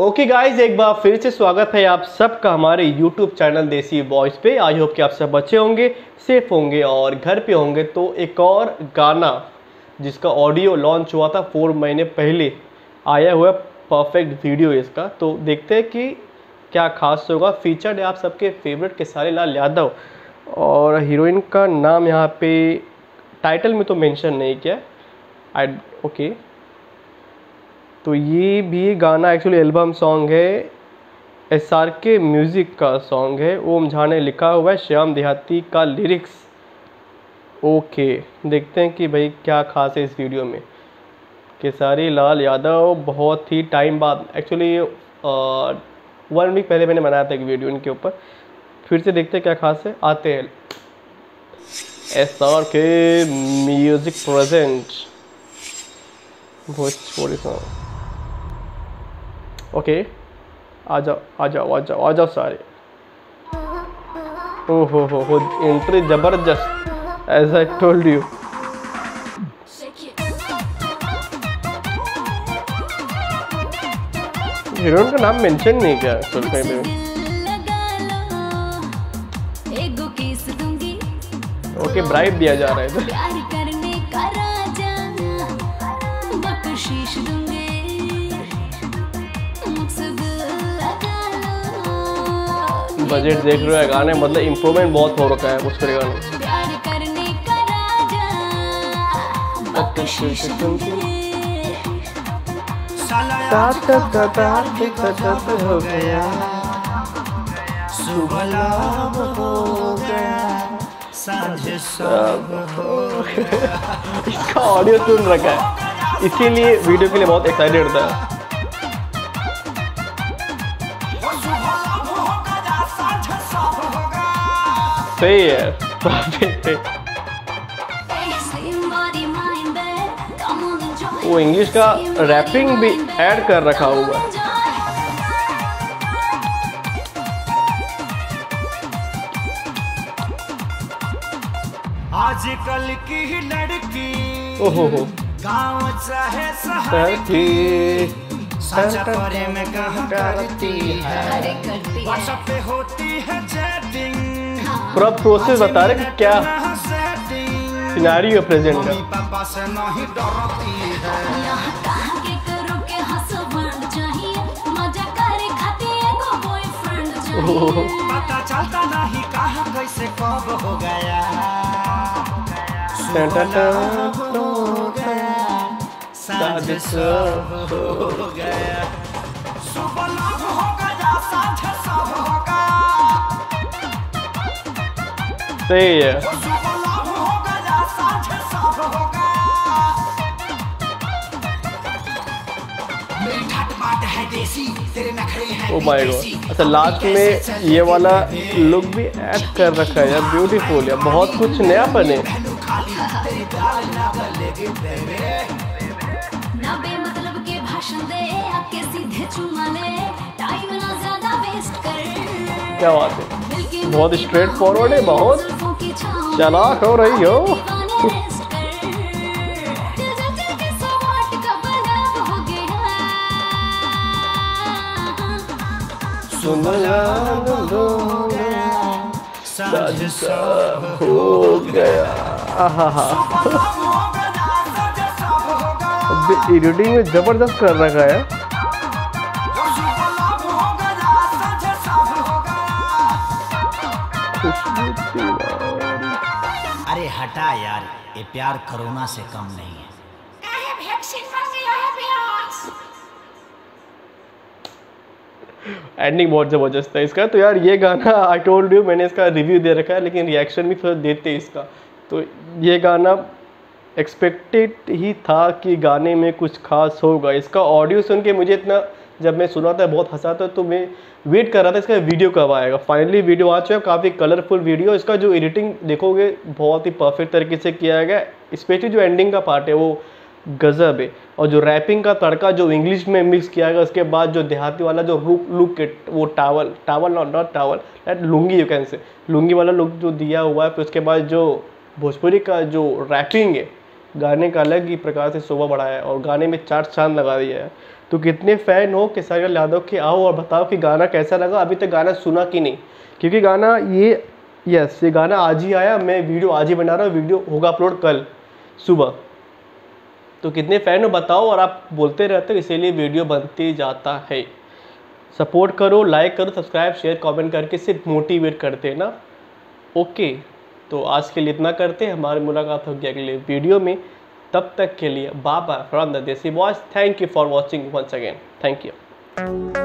Okay guys, एक बार फिर से स्वागत है आप सबका हमारे यूट्यूब चैनल देसी वॉइस पे। आई होप कि आप सब अच्छे होंगे, सेफ होंगे और घर पे होंगे। तो एक और गाना जिसका ऑडियो लॉन्च हुआ था 4 महीने पहले, आया हुआ परफेक्ट वीडियो इसका। तो देखते हैं कि क्या खास होगा। फीचर्ड है आप सबके फेवरेट खेसारी लाल यादव और हीरोइन का नाम यहाँ पे टाइटल में तो मेंशन नहीं किया। ओके, तो ये भी गाना एक्चुअली एल्बम सॉन्ग है, SRK म्यूज़िक का सॉन्ग है। ओम झा ने लिखा हुआ है, श्याम देहाती का लिरिक्स। ओके, देखते हैं कि भाई क्या खास है इस वीडियो में। खेसारी लाल यादव बहुत ही टाइम बाद, एक्चुअली 1 वीक पहले मैंने बनाया था एक वीडियो इनके ऊपर। फिर से देखते हैं क्या खास है। आते हैं। SRK music present Bhojpuri song. Okay, आ जाओ सारे। ओहो हो एंट्री जबरदस्त, as I told you. Heroine का नाम मेंशन नहीं किया कहीं पे। ओके, ब्राइब दिया जा रहा है इधर। बजट देख रहे हो गाने, मतलब इम्प्रूवमेंट बहुत हो रखा है उस पर गाने। हो गया इसका ऑडियो सुन रखा है, इसीलिए वीडियो के लिए बहुत एक्साइटेड था। सही है, वो इंग्लिश का रैपिंग भी ऐड कर रखा हुआ है। आजकल की लड़की ओहो हो गाँव चाहे शहर की सच प्रेम कहाँ करती है, व्हाट्सएप पे होती है चैटिंग। पूरा प्रोसेस बता रहे कि क्या सिनेरियो प्रेजेंट का। पापा से नहीं डरती है, पता चलता नहीं कहाँ कैसे कब हो गया। साँझ सब हो गया, सुबह लाभ हो गया, साँझ सब हो गया। सही है। सुबह लाभ हो गया, साँझ सब हो गया। मेरी ठाट बाट है देसी, तेरे नखरे हैं। ओ माय गॉड, अच्छा लास्ट में ये वाला लुक भी ऐड कर रखा है यार, ब्यूटीफुल है, बहुत कुछ नया बने। क्या बात है, बहुत स्ट्रेट फॉरवर्ड है, बहुत चालाक हो रही हो। साँझ सब हो गया। एडिटिंग में जबरदस्त कर रखा है। अरे हटा यार, ये प्यार कोरोना से कम नहीं है। एंडिंग बहुत ज़बरदस्त है इसका। तो यार ये गाना आई टोल्ड यू, मैंने इसका रिव्यू दे रखा है, लेकिन रिएक्शन भी थोड़ा देते हैं इसका। तो ये गाना एक्सपेक्टेड ही था कि गाने में कुछ खास होगा। इसका ऑडियो सुन के मुझे इतना, जब मैं सुना था बहुत हंसा था, तो मैं वेट कर रहा था इसका वीडियो कब आएगा। फाइनली वीडियो आ चुका है, काफ़ी कलरफुल वीडियो। इसका जो एडिटिंग देखोगे बहुत ही परफेक्ट तरीके से किया गया, स्पेशली जो एंडिंग का पार्ट है वो गजब है। और जो रैपिंग का तड़का जो इंग्लिश में मिक्स किया गया, उसके बाद जो देहाती वाला जो लुक है, वो towel not towel that lungi, you can say lungi वाला लुक जो दिया हुआ है। फिर उसके बाद जो भोजपुरी का जो रैपिंग है, गाने का अलग ही प्रकार से शोभा बढ़ाया है और गाने में 4 चांद लगा दिया है। तो कितने फ़ैन हो खेसारी यादव के, आओ और बताओ कि गाना कैसा लगा। अभी तक गाना सुना कि नहीं, क्योंकि गाना ये गाना आज ही आया, मैं वीडियो आज ही बना रहा हूँ, वीडियो होगा अपलोड कल सुबह। तो कितने फ़ैन हो बताओ, और आप बोलते रहते हो इसीलिए वीडियो बनते जाता है। सपोर्ट करो, लाइक करो, सब्सक्राइब शेयर कमेंट करके सिर्फ मोटिवेट करते ना। ओके, तो आज के लिए इतना करते हैं, हमारी मुलाकात होगी अगले वीडियो में। तब तक के लिए bye bye from the Desi boys. Thank you for watching once again. Thank you.